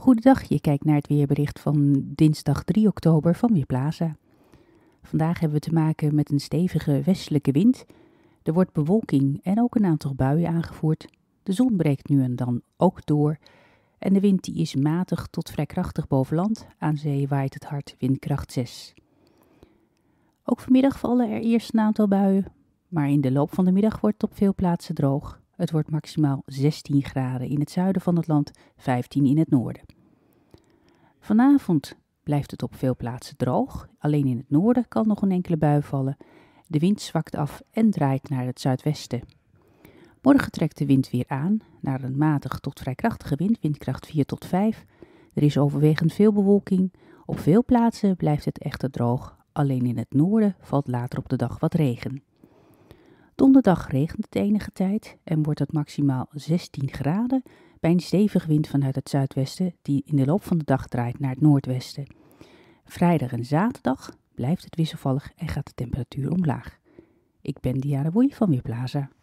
Goedendag, je kijkt naar het weerbericht van dinsdag 3 oktober van Weerplaza. Vandaag hebben we te maken met een stevige westelijke wind. Er wordt bewolking en ook een aantal buien aangevoerd. De zon breekt nu en dan ook door. En de wind die is matig tot vrij krachtig boven land. Aan zee waait het hard, windkracht 6. Ook vanmiddag vallen er eerst een aantal buien. Maar in de loop van de middag wordt het op veel plaatsen droog. Het wordt maximaal 16 graden in het zuiden van het land, 15 in het noorden. Vanavond blijft het op veel plaatsen droog. Alleen in het noorden kan nog een enkele bui vallen. De wind zwakt af en draait naar het zuidwesten. Morgen trekt de wind weer aan naar een matig tot vrij krachtige wind, windkracht 4 tot 5. Er is overwegend veel bewolking. Op veel plaatsen blijft het echter droog. Alleen in het noorden valt later op de dag wat regen. Donderdag regent het enige tijd en wordt het maximaal 16 graden bij een stevige wind vanuit het zuidwesten die in de loop van de dag draait naar het noordwesten. Vrijdag en zaterdag blijft het wisselvallig en gaat de temperatuur omlaag. Ik ben Diana Woei van Weerplaza.